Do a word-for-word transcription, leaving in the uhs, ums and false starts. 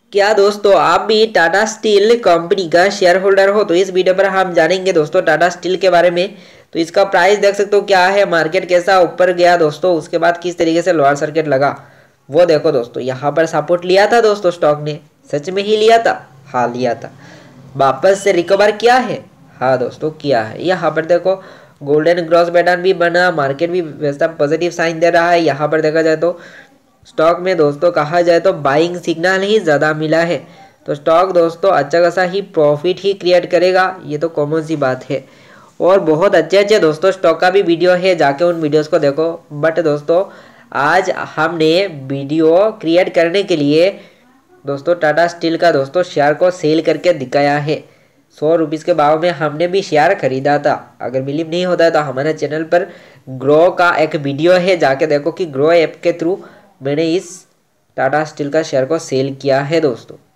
क्या दोस्तों आप भी टाटा स्टील कंपनी का शेयर होल्डर हो? तो इस वीडियो पर हम जानेंगे दोस्तों टाटा स्टील के बारे में। तो इसका प्राइस देख सकते हो क्या है, मार्केट कैसा ऊपर गया दोस्तों, उसके बाद किस तरीके से लोअर सर्किट लगा वो देखो दोस्तों। यहाँ पर सपोर्ट लिया था दोस्तों स्टॉक ने, सच में ही लिया था? हाँ लिया था। वापस से रिकवर किया है? हाँ दोस्तों किया है। यहाँ पर देखो गोल्डन क्रॉस पैटर्न भी बना, मार्केट भी वैसा पॉजिटिव साइन दे रहा है। यहाँ पर देखा जाए तो स्टॉक में दोस्तों कहा जाए तो बाइंग सिग्नल ही ज़्यादा मिला है, तो स्टॉक दोस्तों अच्छा खासा ही प्रॉफिट ही क्रिएट करेगा, ये तो कॉमन सी बात है। और बहुत अच्छे अच्छे दोस्तों स्टॉक का भी वीडियो है, जाके उन वीडियोस को देखो। बट दोस्तों आज हमने वीडियो क्रिएट करने के लिए दोस्तों टाटा स्टील का दोस्तों शेयर को सेल करके दिखाया है। सौ रुपीज़ के भाव में हमने भी शेयर खरीदा था। अगर बिलीव नहीं होता है तो हमारे चैनल पर ग्रो का एक वीडियो है, जाके देखो कि ग्रो ऐप के थ्रू मैंने इस टाटा स्टील का शेयर को सेल किया है दोस्तों।